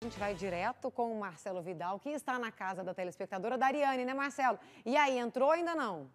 A gente vai direto com o Marcelo Vidal, que está na casa da telespectadora da Ariane, né, Marcelo? E aí, entrou ou ainda não?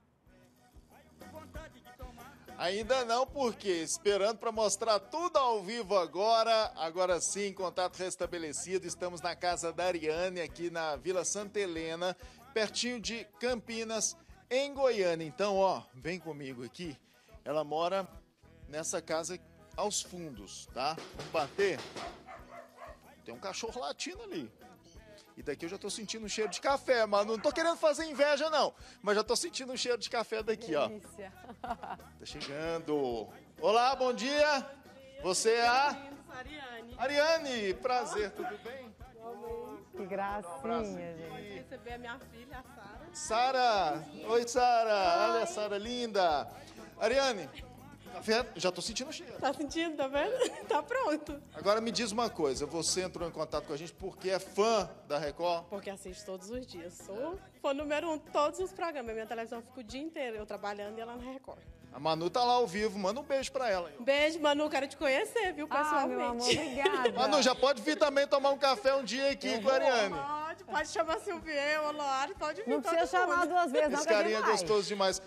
Ainda não, porque esperando para mostrar tudo ao vivo agora. Agora sim, contato restabelecido. Estamos na casa da Ariane, aqui na Vila Santa Helena, pertinho de Campinas, em Goiânia. Então, ó, vem comigo aqui. Ela mora nessa casa aos fundos, tá? Vamos bater. Tem um cachorro latindo ali. E daqui eu já tô sentindo um cheiro de café, mano. Não tô querendo fazer inveja, não. Mas já tô sentindo um cheiro de café daqui, Delícia. ó. Tá chegando. Olá, bom dia. Você é a... Ariane. Ariane, prazer, tudo bem? Que gracinha, gente. Receber a minha filha, a Sara. Sara. Oi, Sara. Olha a Sara linda. Ariane, café, já tô sentindo o cheiro. Tá sentindo, tá vendo? Tá pronto. Agora me diz uma coisa, você entrou em contato com a gente porque é fã da Record? Porque assisto todos os dias. Sou fã número 1 de todos os programas. Minha televisão fica o dia inteiro, eu trabalhando e ela na Record. A Manu tá lá ao vivo, manda um beijo pra ela. Beijo, Manu, quero te conhecer, viu, pessoalmente. Meu amor, obrigada. Manu, já pode vir também tomar um café um dia aqui com a Ariane. Pode chamar Silvier, o Loari, pode vir. Não precisa todo chamar mundo. duas vezes, não, Esse que a gente carinha é vai. gostoso demais.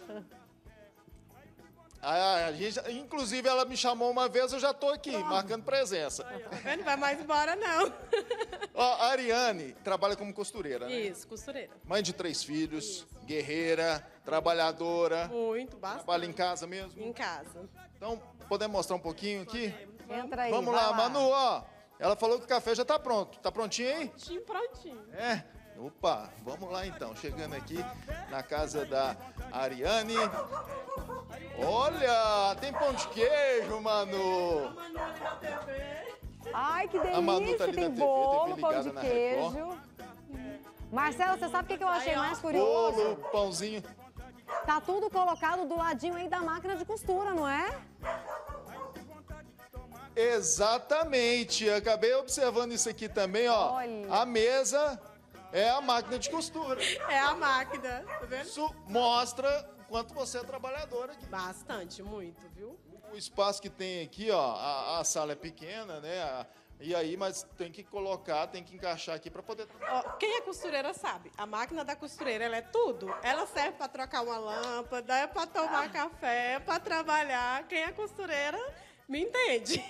A gente, inclusive, ela me chamou uma vez, eu já tô aqui, marcando presença. Aí, ó, tá vendo? Vai mais embora, não. Ó, a Ariane trabalha como costureira, né? Isso, costureira. Mãe de 3 filhos, guerreira, trabalhadora. Muito, bastante. Trabalha em casa mesmo? Em casa. Então, podemos mostrar um pouquinho aqui? Entra aí, Vamos vai lá, Manu, ó. Ela falou que o café já tá pronto. Tá prontinho aí? Prontinho, prontinho. É. Opa, vamos lá então. Chegando aqui na casa da Ariane. Olha, tem pão de queijo, Manu. A Manu ali na TV. Ai, que A Manu delícia. tá ali na Tem TV, bolo, TV pão ligada de na queijo. Marcelo, você sabe o que eu achei mais curioso? Bolo, pãozinho. Tá tudo colocado do ladinho aí da máquina de costura, não é? Exatamente. Acabei observando isso aqui também, ó. Olha. A mesa é a máquina de costura. É a máquina, tá vendo? Isso mostra o quanto você é trabalhadora aqui. Bastante, muito, viu? O espaço que tem aqui, ó, a sala é pequena, né? E aí, mas tem que colocar, tem que encaixar aqui para poder... Ó, quem é costureira sabe, a máquina da costureira, ela é tudo. Ela serve para trocar uma lâmpada, é para tomar café, é para trabalhar. Quem é costureira me entende.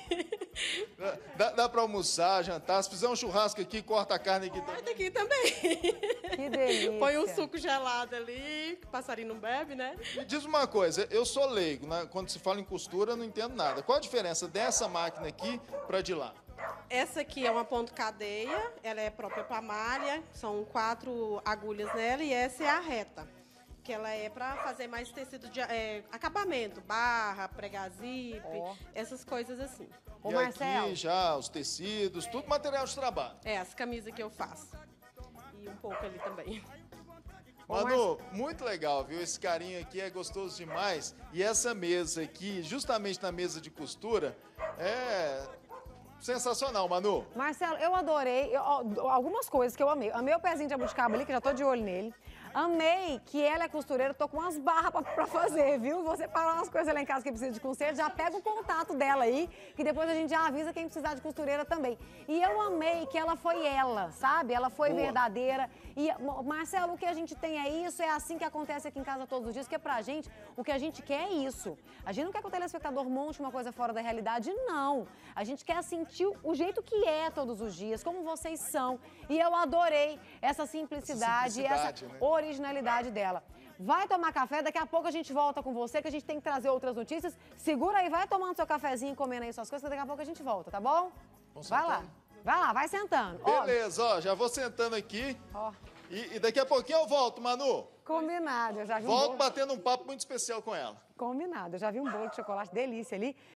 Dá para almoçar, jantar. Se fizer um churrasco aqui, corta a carne aqui também. Corta aqui também. Que delícia. Põe um suco gelado ali, que o passarinho não bebe, né? Me diz uma coisa, eu sou leigo, né? Quando se fala em costura, eu não entendo nada. Qual a diferença dessa máquina aqui para de lá? Essa aqui é uma ponto cadeia, ela é própria para malha, são 4 agulhas nela, e essa é a reta, que ela é para fazer mais tecido de acabamento, barra, pregar zip, essas coisas assim. Ô, E Marcelo. aqui já os tecidos, tudo material de trabalho. É, as camisas que eu faço. E um pouco ali também. Manu, muito legal, viu? Esse carinho aqui é gostoso demais. E essa mesa aqui, justamente na mesa de costura, é sensacional, Manu. Marcelo, eu adorei algumas coisas que eu amei. Amei o pezinho de jabuticaba ali, que já tô de olho nele. Amei que ela é costureira, tô com umas barras pra fazer, viu? Vou separar umas coisas lá em casa que precisa de conserto, já pega o contato dela aí, que depois a gente já avisa quem precisar de costureira também. E eu amei que ela foi ela, sabe? Ela foi verdadeira. E, Marcelo, o que a gente tem é isso, é assim que acontece aqui em casa todos os dias, porque pra gente, o que a gente quer é isso. A gente não quer que o telespectador monte uma coisa fora da realidade, não. A gente quer sentir o jeito que é todos os dias, como vocês são. E eu adorei essa simplicidade, essa né? originalidade dela. Vai tomar café, daqui a pouco a gente volta com você, que a gente tem que trazer outras notícias. Segura aí, vai tomando seu cafezinho, comendo aí suas coisas, que daqui a pouco a gente volta, tá bom? Vai lá, vai sentando. Beleza, ó, já vou sentando aqui. Ó. E daqui a pouquinho eu volto, Manu. Combinado, eu já vi um Volto bolo. batendo um papo muito especial com ela. Combinado, eu já vi um bolo de chocolate delícia ali.